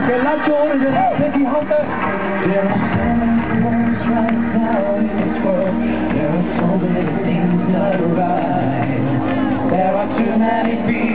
che ragione delle di Honda. There are so many wars right now in this world. There are so many things not right. There are too many people.